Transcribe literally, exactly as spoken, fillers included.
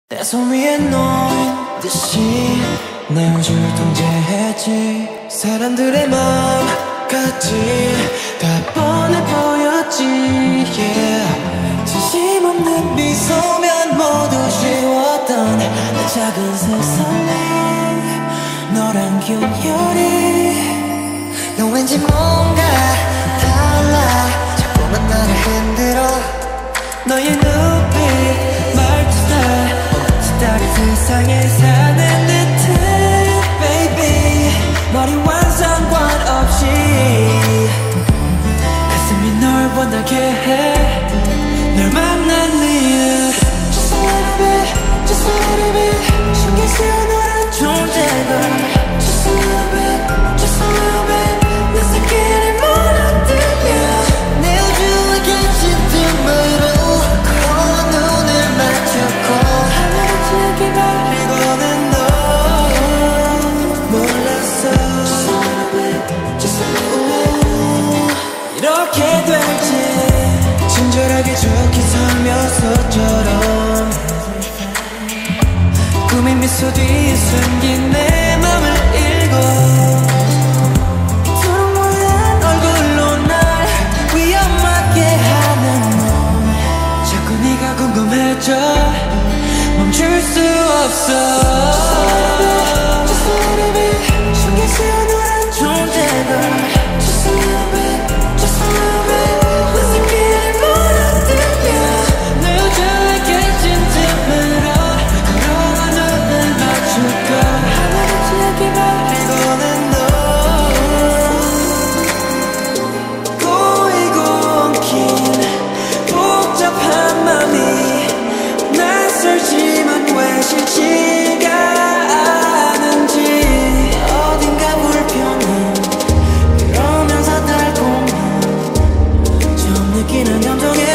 내 손 위에 놓인 듯이 내 우주를 통제했지. 사람들의 마음까지 다 뻔해 보였지. yeah. 진심 없는 미소면 모두 지웠던 내 작은 세상에 너란 균열이. 넌 왠지 뭔가 달라. 자꾸만 나를 흔들어. 너의 눈빛 말투다 다른 세상에 사는 듯해 baby. 머리와 상관없이 가슴이 널 원하게 해. 널 만난 이유 Just a little bit, just a little bit. 신경 쓰여 너란 존재가 Just a little bit, just a little bit. 내 새끼를 몰아들여 내 우주의 객진 틈으로 커온 눈을 맞추고 이거는 너 몰랐어. 이렇게 될지 친절하게 좋게 살며서처럼 꿈의 미소 뒤에 숨긴 내 맘을 읽어. 초록모양 얼굴로 날 위험하게 하는 너. 자꾸 네가 궁금해져 멈출 수 없어. Just a little bit, 신경 쓰여 너란 존재가 Just a little bit, just a little bit. 내 새끼를 몰아들여 내 우주의 객진 틈으로 걸어와 눈을 맞출까. 하나같이 여기봐 이거는 너. 고이고 엉킨 복잡한 맘이 낯설지만 왜 싫지가 않은지. 어딘가 불편해 그러면서 달콤해 처음 느끼는 감정에